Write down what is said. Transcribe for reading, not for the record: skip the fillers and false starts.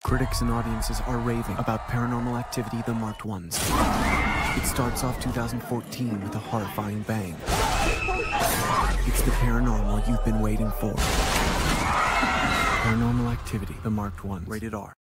Critics and audiences are raving about Paranormal Activity, the Marked Ones. It starts off 2014 with a horrifying bang. It's the paranormal you've been waiting for. Paranormal Activity, the Marked Ones. Rated R.